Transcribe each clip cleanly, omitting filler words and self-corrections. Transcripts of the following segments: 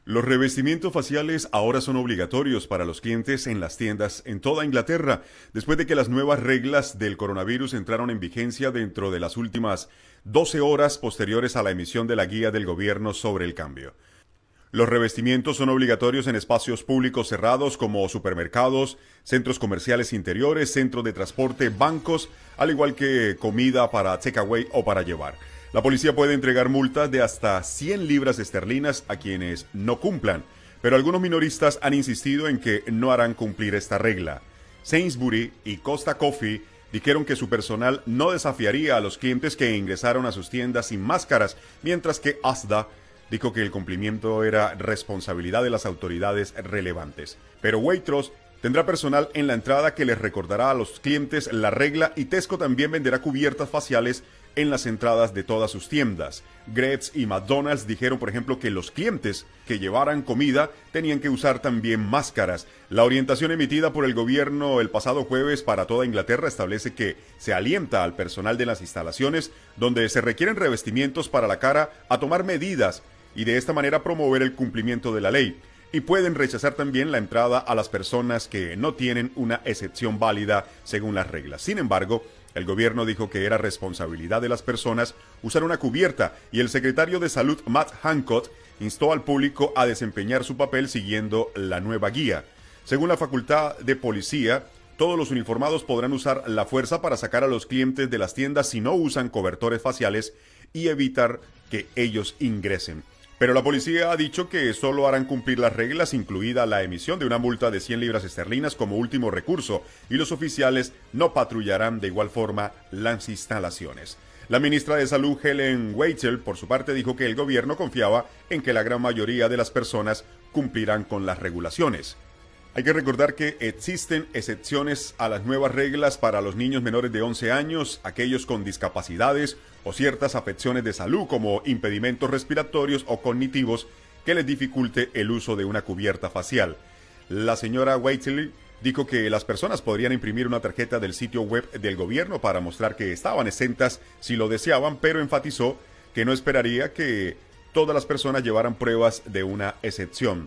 Los revestimientos faciales ahora son obligatorios para los clientes en las tiendas en toda Inglaterra, después de que las nuevas reglas del coronavirus entraron en vigencia dentro de las últimas 12 horas posteriores a la emisión de la guía del gobierno sobre el cambio. Los revestimientos son obligatorios en espacios públicos cerrados como supermercados, centros comerciales interiores, centros de transporte, bancos, al igual que comida para takeaway o para llevar. La policía puede entregar multas de hasta 100 libras esterlinas a quienes no cumplan, pero algunos minoristas han insistido en que no harán cumplir esta regla. Sainsbury y Costa Coffee dijeron que su personal no desafiaría a los clientes que ingresaron a sus tiendas sin máscaras, mientras que Asda dijo que el cumplimiento era responsabilidad de las autoridades relevantes. Pero Waitrose tendrá personal en la entrada que les recordará a los clientes la regla, y Tesco también venderá cubiertas faciales en las entradas de todas sus tiendas. Gretz y McDonald's dijeron, por ejemplo, que los clientes que llevaran comida tenían que usar también máscaras. La orientación emitida por el gobierno el pasado jueves para toda Inglaterra establece que se alienta al personal de las instalaciones donde se requieren revestimientos para la cara a tomar medidas y de esta manera promover el cumplimiento de la ley. Y pueden rechazar también la entrada a las personas que no tienen una excepción válida según las reglas. Sin embargo, el gobierno dijo que era responsabilidad de las personas usar una cubierta, y el secretario de Salud, Matt Hancock, instó al público a desempeñar su papel siguiendo la nueva guía. Según la facultad de policía, todos los uniformados podrán usar la fuerza para sacar a los clientes de las tiendas si no usan cobertores faciales y evitar que ellos ingresen. Pero la policía ha dicho que solo harán cumplir las reglas, incluida la emisión de una multa de 100 libras esterlinas como último recurso, y los oficiales no patrullarán de igual forma las instalaciones. La ministra de Salud, Helen Whittle, por su parte, dijo que el gobierno confiaba en que la gran mayoría de las personas cumplirán con las regulaciones. Hay que recordar que existen excepciones a las nuevas reglas para los niños menores de 11 años, aquellos con discapacidades o ciertas afecciones de salud como impedimentos respiratorios o cognitivos que les dificulte el uso de una cubierta facial. La señora Whiteley dijo que las personas podrían imprimir una tarjeta del sitio web del gobierno para mostrar que estaban exentas si lo deseaban, pero enfatizó que no esperaría que todas las personas llevaran pruebas de una excepción.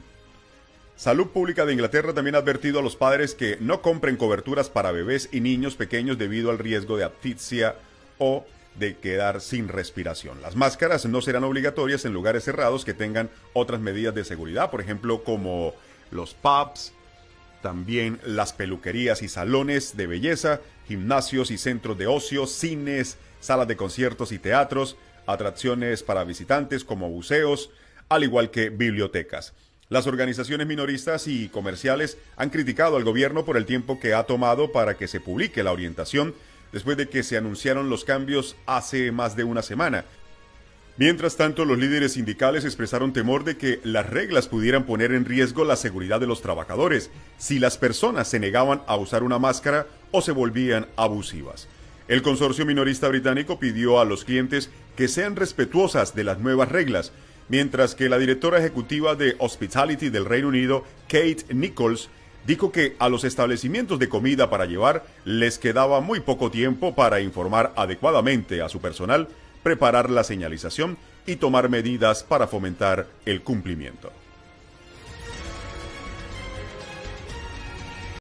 Salud Pública de Inglaterra también ha advertido a los padres que no compren coberturas para bebés y niños pequeños debido al riesgo de asfixia o de quedar sin respiración. Las máscaras no serán obligatorias en lugares cerrados que tengan otras medidas de seguridad, por ejemplo, como los pubs, también las peluquerías y salones de belleza, gimnasios y centros de ocio, cines, salas de conciertos y teatros, atracciones para visitantes como museos, al igual que bibliotecas. Las organizaciones minoristas y comerciales han criticado al gobierno por el tiempo que ha tomado para que se publique la orientación después de que se anunciaron los cambios hace más de una semana. Mientras tanto, los líderes sindicales expresaron temor de que las reglas pudieran poner en riesgo la seguridad de los trabajadores si las personas se negaban a usar una máscara o se volvían abusivas. El consorcio minorista británico pidió a los clientes que sean respetuosas de las nuevas reglas, mientras que la directora ejecutiva de Hospitality del Reino Unido, Kate Nichols, dijo que a los establecimientos de comida para llevar les quedaba muy poco tiempo para informar adecuadamente a su personal, preparar la señalización y tomar medidas para fomentar el cumplimiento.